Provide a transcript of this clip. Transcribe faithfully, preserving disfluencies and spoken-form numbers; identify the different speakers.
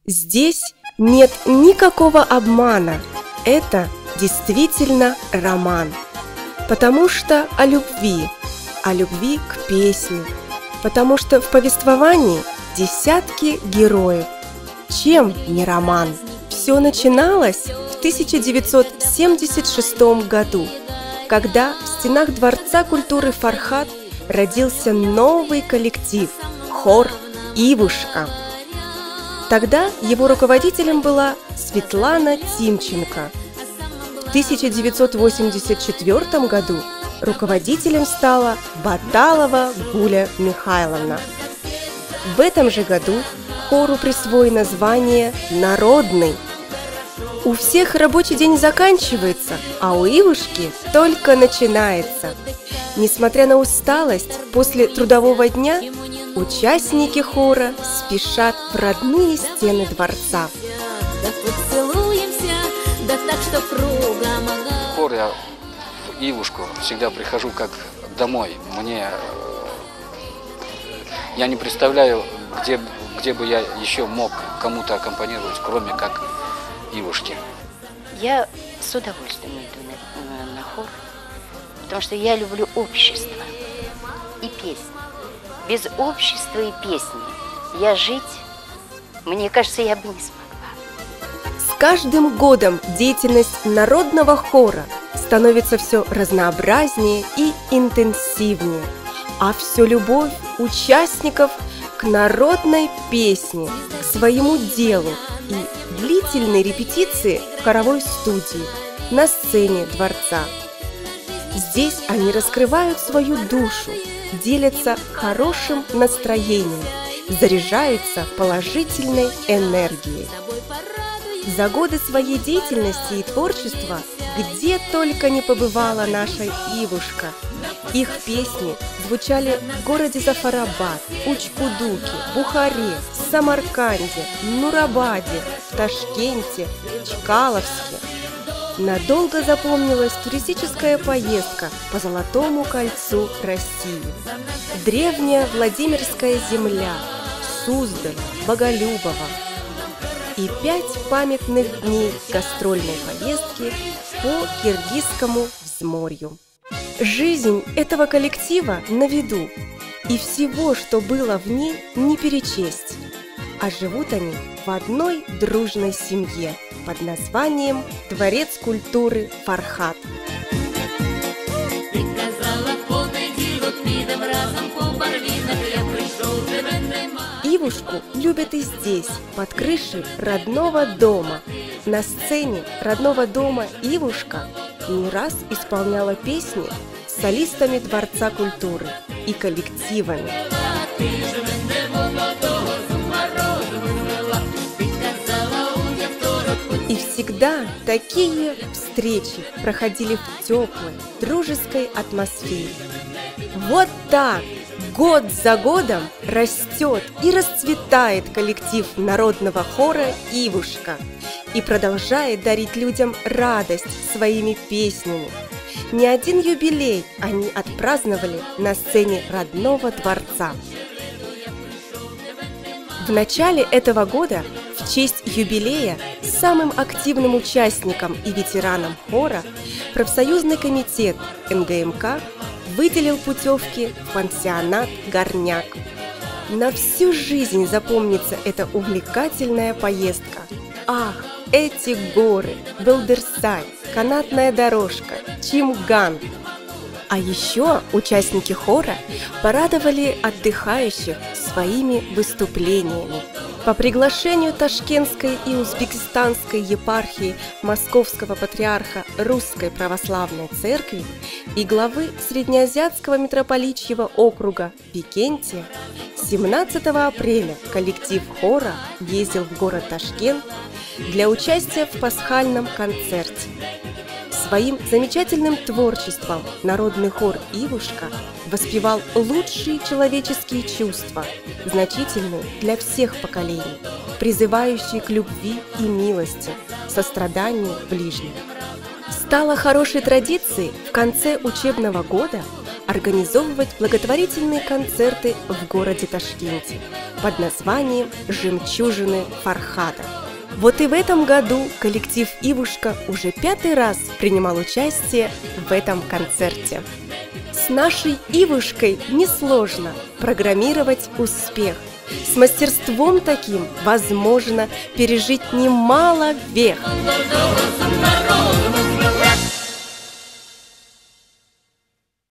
Speaker 1: Здесь нет никакого обмана. Это действительно роман. Потому что о любви, о любви к песне. Потому что в повествовании десятки героев. Чем не роман? Все начиналось в тысяча девятьсот семьдесят шестом году, когда в стенах Дворца культуры «Фархат» родился новый коллектив – хор «Ивушка». Тогда его руководителем была Светлана Тимченко. В тысяча девятьсот восемьдесят четвёртом году руководителем стала Баталова Гуля Михайловна. В этом же году хору присвоено звание «Народный». У всех рабочий день заканчивается, а у Ивушки только начинается. Несмотря на усталость после трудового дня, участники хора спешат в родные стены дворца.
Speaker 2: В хор я в Ивушку всегда прихожу как домой. Мне я не представляю, где, где бы я еще мог кому-то аккомпанировать, кроме как Ивушки.
Speaker 3: Я с удовольствием иду на, на, на хор, потому что я люблю общество и песни. Без общества и песни я жить, мне кажется, я бы не смогла.
Speaker 1: С каждым годом деятельность народного хора становится все разнообразнее и интенсивнее, а все любовь участников к народной песне, к своему делу и длительные репетиции в хоровой студии, на сцене дворца. Здесь они раскрывают свою душу, делятся хорошим настроением, заряжаются положительной энергией. За годы своей деятельности и творчества где только не побывала наша Ивушка. Их песни звучали в городе Зафарабад, Учкудуке, Бухаре, Самарканде, Нурабаде, Ташкенте, Чкаловске. Надолго запомнилась туристическая поездка по Золотому кольцу России. Древняя Владимирская земля, Суздаль, Боголюбово. И пять памятных дней гастрольной поездки по Киргизскому взморью. Жизнь этого коллектива на виду, и всего, что было в ней, не перечесть. А живут они в одной дружной семье под названием Дворец культуры «Фархат». Ивушку любят и здесь, под крышей родного дома. На сцене родного дома Ивушка не раз исполняла песни с солистами Дворца культуры и коллективами. И всегда такие встречи проходили в теплой, дружеской атмосфере. Вот так год за годом растет и расцветает коллектив народного хора «Ивушка» и продолжает дарить людям радость своими песнями. Не один юбилей они отпраздновали на сцене родного дворца. В начале этого года в честь юбилея самым активным участником и ветераном хора профсоюзный комитет эн гэ эм ка выделил путевки в пансионат «Горняк». На всю жизнь запомнится эта увлекательная поездка. Ах, эти горы, Белдерсай, канатная дорожка, Чимган. А еще участники хора порадовали отдыхающих своими выступлениями. По приглашению Ташкентской и Узбекистанской епархии Московского патриарха Русской Православной Церкви и главы Среднеазиатского митрополичьего округа Викентия семнадцатого апреля коллектив хора ездил в город Ташкент для участия в пасхальном концерте. Своим замечательным творчеством народный хор «Ивушка» воспевал лучшие человеческие чувства, значительные для всех поколений, призывающие к любви и милости, состраданию ближним. Стало хорошей традицией в конце учебного года организовывать благотворительные концерты в городе Ташкенте под названием «Жемчужины Фархада». Вот и в этом году коллектив «Ивушка» уже пятый раз принимал участие в этом концерте. С нашей Ивушкой несложно программировать успех. С мастерством таким возможно пережить немало вех.